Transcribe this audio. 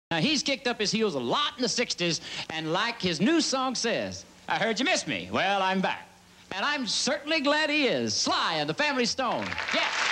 Now, he's kicked up his heels a lot in the 60s, and like his new song says, I heard you miss me. Well, I'm back. And I'm certainly glad he is. Sly and the Family Stone. Yeah.